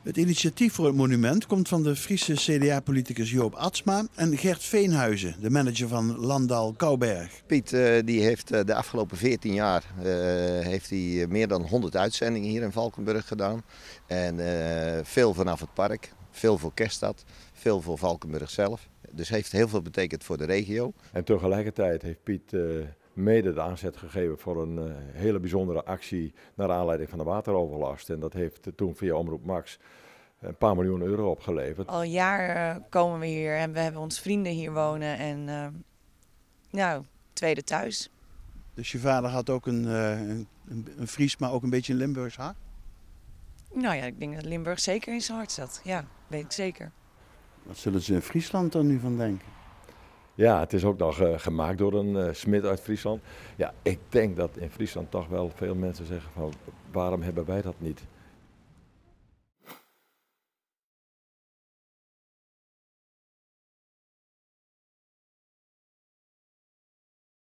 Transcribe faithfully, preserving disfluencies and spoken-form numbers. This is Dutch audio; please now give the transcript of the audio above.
Het initiatief voor het monument komt van de Friese C D A-politicus Joop Atsma en Gert Veenhuizen, de manager van Landal Couwberg. Piet uh, die heeft uh, de afgelopen veertien jaar uh, heeft hij meer dan honderd uitzendingen hier in Valkenburg gedaan. En uh, veel vanaf het park, veel voor Kerststad, veel voor Valkenburg zelf. Dus heeft heel veel betekend voor de regio. En tegelijkertijd heeft Piet uh, mede de aanzet gegeven voor een uh, hele bijzondere actie naar aanleiding van de wateroverlast. En dat heeft uh, toen via Omroep Max een paar miljoen euro opgeleverd. Al een jaar uh, komen we hier en we hebben ons vrienden hier wonen en uh, nou, tweede thuis. Dus je vader had ook een, uh, een, een Fries, maar ook een beetje een Limburgs hart? Nou ja, ik denk dat Limburg zeker in zijn hart zat. Ja, weet ik zeker. Wat zullen ze in Friesland dan nu van denken? Ja, het is ook nog uh, gemaakt door een uh, smid uit Friesland. Ja, ik denk dat in Friesland toch wel veel mensen zeggen van waarom hebben wij dat niet?